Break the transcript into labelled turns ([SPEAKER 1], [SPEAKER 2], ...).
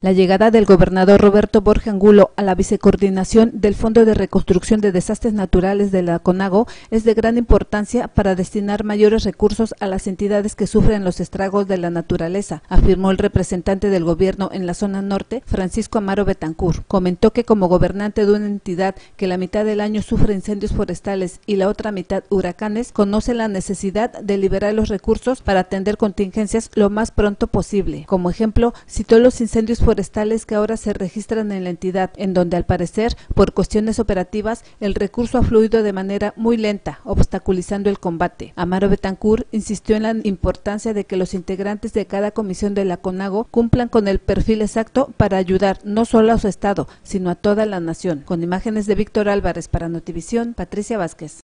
[SPEAKER 1] La llegada del gobernador Roberto Borge Angulo a la vicecoordinación del Fondo de Reconstrucción de Desastres Naturales de la CONAGO es de gran importancia para destinar mayores recursos a las entidades que sufren los estragos de la naturaleza, afirmó el representante del gobierno en la zona norte, Francisco Amaro Betancourt. Comentó que como gobernante de una entidad que la mitad del año sufre incendios forestales y la otra mitad huracanes, conoce la necesidad de liberar los recursos para atender contingencias lo más pronto posible. Como ejemplo, citó los incendios forestales que ahora se registran en la entidad, en donde al parecer, por cuestiones operativas, el recurso ha fluido de manera muy lenta, obstaculizando el combate. Amaro Betancourt insistió en la importancia de que los integrantes de cada comisión de la CONAGO cumplan con el perfil exacto para ayudar no solo a su estado, sino a toda la nación. Con imágenes de Víctor Álvarez para Notivisión, Patricia Vázquez.